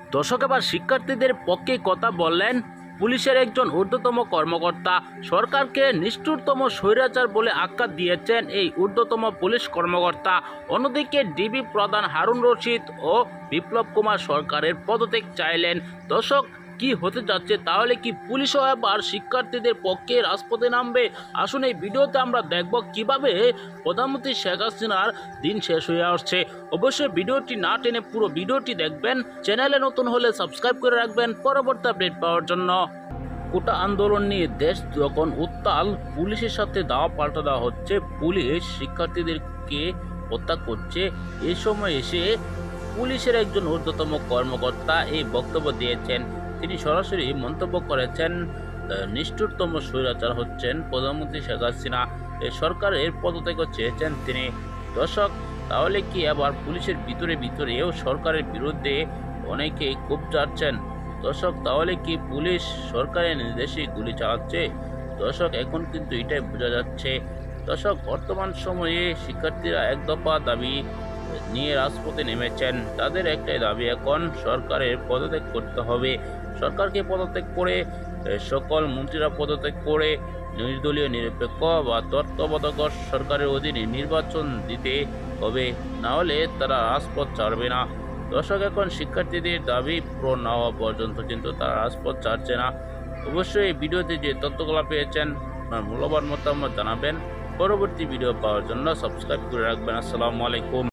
দর্শক, এবার শিক্ষার্থীদের পক্ষে কথা বললেন পুলিশের একজন ঊর্ধ্বতম কর্মকর্তা। সরকারকে নিষ্ঠুরতম স্বৈরাচার বলে আখ্যা দিয়েছেন এই ঊর্ধ্বতম পুলিশ কর্মকর্তা। অন্যদিকে ডিবি প্রধান হারুন রশিদ ও বিপ্লব কুমার সরকারের পদত্যাগ চাইলেন। দর্শক, কি হতে যাচ্ছে? তাহলে কি পুলিশও এবার শিক্ষার্থীদের পক্ষে রাজপথে নামবে? আসুন এই ভিডিওতে আমরা দেখব কিভাবে প্রধানমন্ত্রী শেখ হাসিনার দিন শেষ হয়ে আসছে। অবশ্যই ভিডিওটি না টেনে পুরো ভিডিওটি দেখবেন। চ্যানেলে নতুন হলে সাবস্ক্রাইব করে রাখবেন পরবর্তী আপডেট পাওয়ার জন্য। কোটা আন্দোলন নিয়ে দেশ যখন উত্তাল, পুলিশের সাথে দাওয়া পাল্টা দেওয়া হচ্ছে, পুলিশ শিক্ষার্থীদেরকে হত্যা করছে। এই সময় এসে পুলিশের একজন ঊর্ধ্বতম কর্মকর্তা এই বক্তব্য দিয়েছেন। তিনি সরাসরি মন্তব্য করেছেন, নিষ্ঠুরতম স্বৈরাচার হচ্ছেন প্রধানমন্ত্রী শেখ হাসিনা। এই সরকারের পদত্যাগ চেয়েছেন তিনি। দর্শক, তাহলে কি আবার পুলিশের ভিতরেও সরকারের বিরুদ্ধে অনেকেই ক্ষোভ চাচ্ছেন? দর্শক, তাহলে কি পুলিশ সরকারের নির্দেশে গুলি চালাচ্ছে? দর্শক, এখন কিন্তু এটাই বোঝা যাচ্ছে। দর্শক, বর্তমান সময়ে শিক্ষার্থীরা এক দফা দাবি নিয়ে রাজপথে নেমেছেন। তাদের একটাই দাবি, এখন সরকারের পদত্যাগ করতে হবে। সরকারকে পদত্যাগ করে, সকল মন্ত্রীরা পদত্যাগ করে নির্দলীয় নিরপেক্ষ বা তত্ত্বাবধায়ক সরকারের অধীনে নির্বাচন দিতে হবে, না হলে তারা রাজপথ ছাড়বে না। দর্শক, এখন শিক্ষার্থীদের দাবি পূরণ না হওয়া পর্যন্ত কিন্তু তারা রাজপথ ছাড়ছে না। অবশ্যই এই ভিডিওতে যে তথ্যগুলো পেয়েছেন আপনার মূল্যবান মতামত জানাবেন। পরবর্তী ভিডিও পাওয়ার জন্য সাবস্ক্রাইব করে রাখবেন। আসসালামু আলাইকুম।